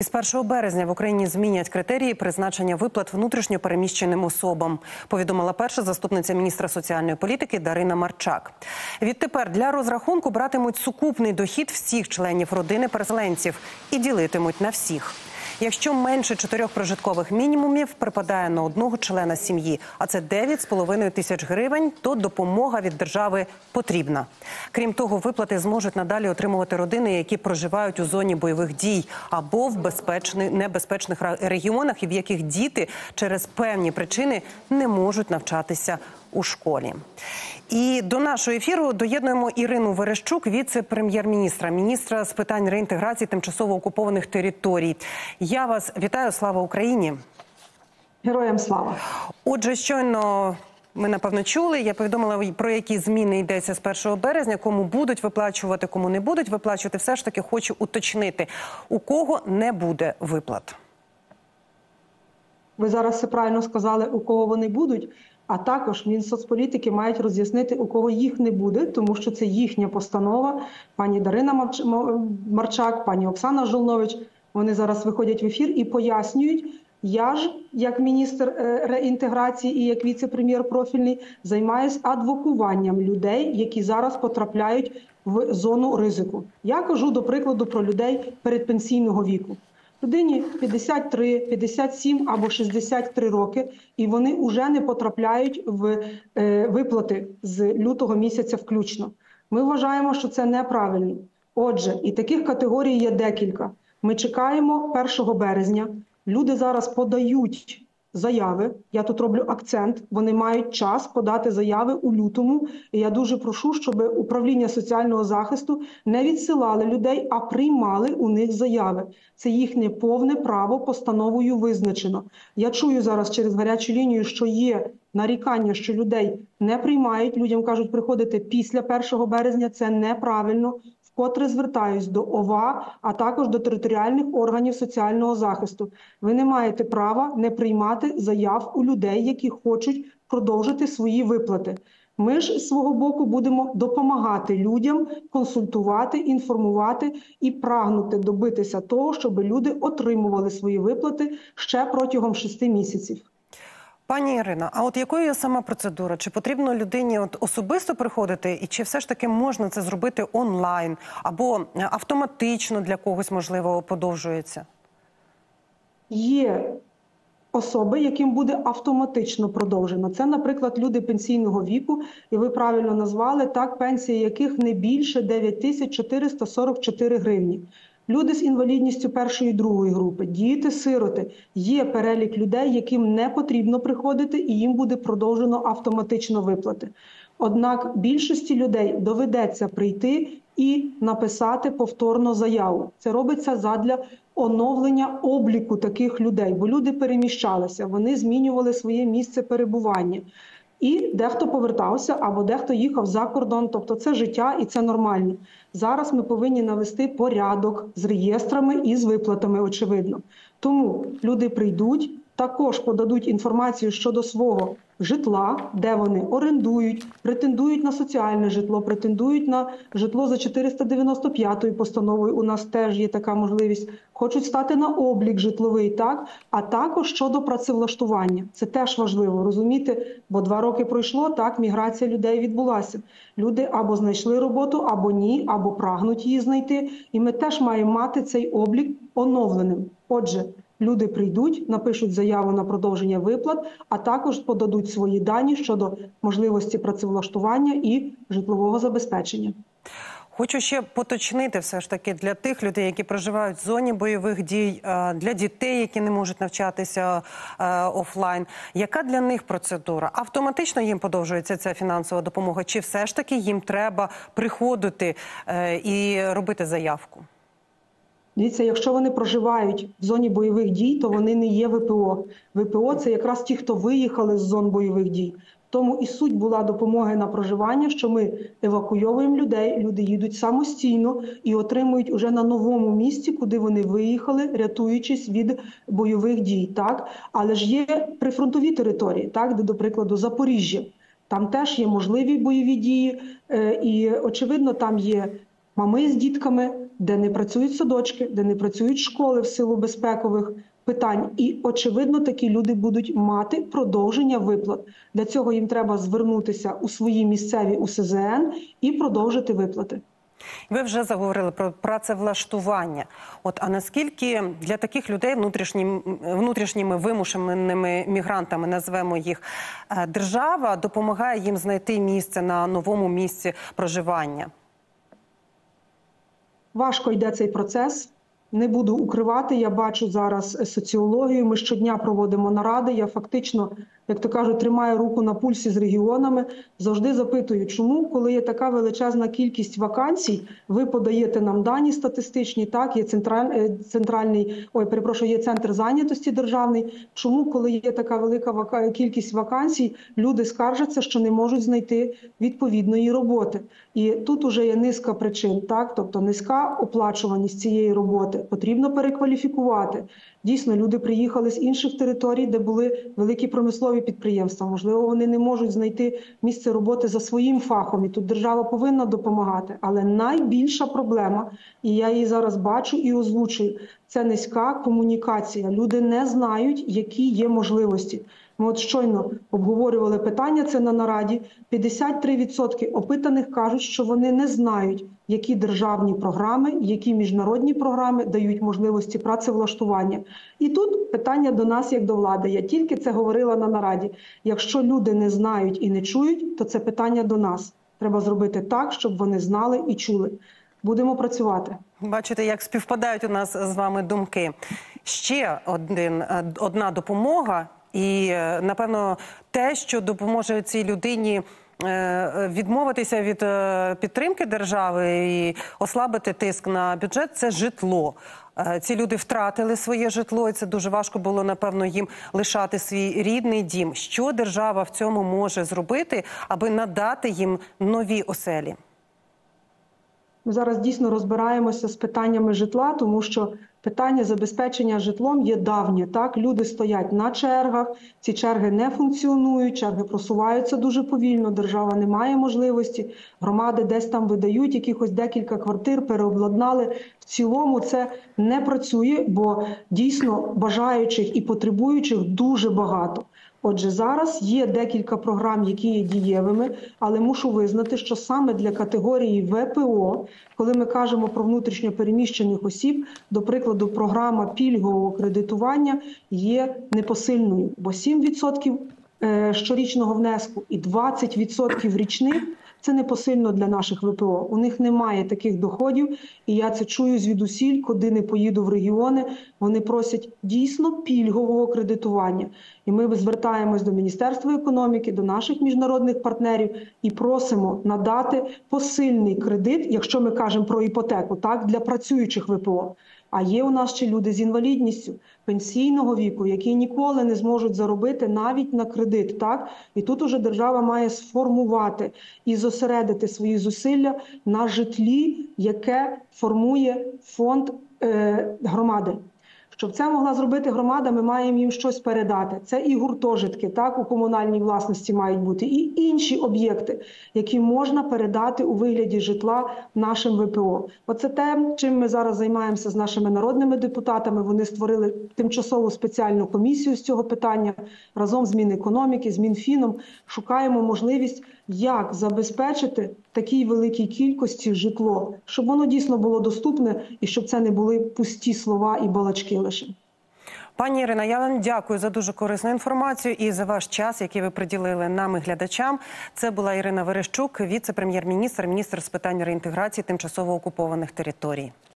З 1 березня в Україні змінять критерії призначення виплат внутрішньо переміщеним особам, повідомила перша заступниця міністра соціальної політики Дарина Марчак. Відтепер для розрахунку братимуть сукупний дохід всіх членів родини переселенців і ділитимуть на всіх. Якщо менше 4 прожиткових мінімумів припадає на одного члена сім'ї, а це 9,5 тисяч гривень, то допомога від держави потрібна. Крім того, виплати зможуть надалі отримувати родини, які проживають у зоні бойових дій або в небезпечних регіонах, і в яких діти через певні причини не можуть навчатися у школі. І до нашого ефіру доєднуємо Ірину Верещук, віце-прем'єр-міністра, міністра з питань реінтеграції тимчасово окупованих територій. Я вас вітаю, слава Україні! Героям слава! Отже, щойно ми, напевно, чули, я повідомила, про які зміни йдеться з 1 березня, кому будуть виплачувати, кому не будуть виплачувати. Все ж таки хочу уточнити, у кого не буде виплат. Ви зараз все правильно сказали, у кого вони будуть. А також Мінсоцполітики мають роз'яснити, у кого їх не буде, тому що це їхня постанова. Пані Дарина Марчак, пані Оксана Жолнович, вони зараз виходять в ефір і пояснюють. Я ж, як міністр реінтеграції і як віце-прем'єр профільний, займаюся адвокуванням людей, які зараз потрапляють в зону ризику. Я кажу, до прикладу, про людей передпенсійного віку. Людині 53, 57 або 63 роки, і вони вже не потрапляють в виплати з лютого місяця включно. Ми вважаємо, що це неправильно. Отже, і таких категорій є декілька. Ми чекаємо 1 березня. Люди зараз подають заяви. Я тут роблю акцент. Вони мають час подати заяви у лютому. І я дуже прошу, щоб управління соціального захисту не відсилали людей, а приймали у них заяви. Це їхнє повне право, постановою визначено. Я чую зараз через гарячу лінію, що є нарікання, що людей не приймають. Людям кажуть, приходити після 1 березня. Це неправильно. Вкотре звертаюсь до ОВА, а також до територіальних органів соціального захисту. Ви не маєте права не приймати заяв у людей, які хочуть продовжити свої виплати. Ми ж з свого боку будемо допомагати людям, консультувати, інформувати і прагнути добитися того, щоб люди отримували свої виплати ще протягом 6 місяців. Пані Ірино, а от якою є сама процедура? Чи потрібно людині особисто приходити, і чи все ж таки можна це зробити онлайн? Або автоматично для когось, можливо, подовжується? Є особи, яким буде автоматично продовжено. Це, наприклад, люди пенсійного віку, і ви правильно назвали, так, пенсія яких не більше 9444 гривні. Люди з інвалідністю 1-ї, 2-ї групи, діти-сироти. Є перелік людей, яким не потрібно приходити, і їм буде продовжено автоматично виплати. Однак більшості людей доведеться прийти і написати повторно заяву. Це робиться задля оновлення обліку таких людей, бо люди переміщалися, вони змінювали своє місце перебування. І дехто повертався, або дехто їхав за кордон, тобто це життя і це нормально. Зараз ми повинні навести порядок з реєстрами і з виплатами, очевидно. Тому люди прийдуть, також подадуть інформацію щодо свого житла, де вони орендують, претендують на соціальне житло, претендують на житло за 495-ю постановою, у нас теж є така можливість, хочуть стати на облік житловий, так? А також щодо працевлаштування. Це теж важливо, розуміти, бо 2 роки пройшло, так, міграція людей відбулася. Люди або знайшли роботу, або ні, або прагнуть її знайти, і ми теж маємо мати цей облік оновленим. Отже, люди прийдуть, напишуть заяву на продовження виплат, а також подадуть свої дані щодо можливості працевлаштування і житлового забезпечення. Хочу ще поточнити все ж таки для тих людей, які проживають в зоні бойових дій, для дітей, які не можуть навчатися офлайн. Яка для них процедура? Автоматично їм подовжується ця фінансова допомога? Чи все ж таки їм треба приходити і робити заявку? Дивіться, якщо вони проживають в зоні бойових дій, то вони не є ВПО. ВПО – це якраз ті, хто виїхали з зон бойових дій. Тому і суть була допомоги на проживання, що ми евакуйовуємо людей, люди їдуть самостійно і отримують уже на новому місці, куди вони виїхали, рятуючись від бойових дій. Так? Але ж є прифронтові території, так? Де, до прикладу, Запоріжжя. Там теж є можливі бойові дії і, очевидно, там є мами з дітками, де не працюють садочки, де не працюють школи в силу безпекових питань. І, очевидно, такі люди будуть мати продовження виплат. Для цього їм треба звернутися у свої місцеві УСЗН і продовжити виплати. Ви вже заговорили про працевлаштування. А наскільки для таких людей, внутрішніми вимушеними мігрантами, назвемо їх, держава допомагає їм знайти місце на новому місці проживання? Важко йде цей процес. Не буду укривати, я бачу зараз соціологію, ми щодня проводимо наради, я фактично, як то кажуть, тримаю руку на пульсі з регіонами, завжди запитую, чому, коли є така величезна кількість вакансій, ви подаєте нам дані статистичні, так, є є центр зайнятості державний, чому, коли є така велика кількість вакансій, люди скаржаться, що не можуть знайти відповідної роботи. І тут уже є низка причин, так, тобто низька оплачуваність цієї роботи, потрібно перекваліфікувати. Дійсно, люди приїхали з інших територій, де були великі промислові підприємства. Можливо, вони не можуть знайти місце роботи за своїм фахом, і тут держава повинна допомагати. Але найбільша проблема, і я її зараз бачу і озвучую, це низька комунікація. Люди не знають, які є можливості. Ми щойно обговорювали питання це на нараді. 53% опитаних кажуть, що вони не знають, які державні програми, які міжнародні програми дають можливості працевлаштування. І тут питання до нас, як до влади. Я тільки це говорила на нараді. Якщо люди не знають і не чують, то це питання до нас. Треба зробити так, щоб вони знали і чули. Будемо працювати. Бачите, як співпадають у нас з вами думки. Ще одна допомога. І, напевно, те, що допоможе цій людині відмовитися від підтримки держави і ослабити тиск на бюджет – це житло. Ці люди втратили своє житло, і це дуже важко було, напевно, їм лишати свій рідний дім. Що держава в цьому може зробити, аби надати їм нові оселі? Ми зараз дійсно розбираємося з питаннями житла, тому що питання забезпечення житлом є давнє. Так? Люди стоять на чергах, ці черги не функціонують, черги просуваються дуже повільно, держава не має можливості, громади десь там видають якихось декілька квартир, переобладнали. В цілому це не працює, бо дійсно бажаючих і потребуючих дуже багато. Отже, зараз є декілька програм, які є дієвими, але мушу визнати, що саме для категорії ВПО, коли ми кажемо про внутрішньо переміщених осіб, до прикладу, програма пільгового кредитування є непосильною, бо 7% щорічного внеску і 20% річних – це непосильно для наших ВПО. У них немає таких доходів, і я це чую звідусіль, куди не поїду в регіони. Вони просять дійсно пільгового кредитування. І ми звертаємось до Міністерства економіки, до наших міжнародних партнерів і просимо надати посильний кредит, якщо ми кажемо про іпотеку, так, для працюючих ВПО. А є у нас ще люди з інвалідністю, пенсійного віку, які ніколи не зможуть заробити навіть на кредит. Так? І тут уже держава має сформувати і зосередити свої зусилля на житлі, яке формує фонд громади. Щоб це могла зробити громада, ми маємо їм щось передати. Це і гуртожитки, так, у комунальній власності мають бути, і інші об'єкти, які можна передати у вигляді житла нашим ВПО. Оце те, чим ми зараз займаємося з нашими народними депутатами. Вони створили тимчасову спеціальну комісію з цього питання разом з Мінекономіки, з Мінфіном. Шукаємо можливість, як забезпечити такій великій кількості житло, щоб воно дійсно було доступне і щоб це не були пусті слова і балачки лише. Пані Ірино, я вам дякую за дуже корисну інформацію і за ваш час, який ви приділили нам і глядачам. Це була Ірина Верещук, віце-прем'єр-міністр, міністр з питань реінтеграції тимчасово окупованих територій.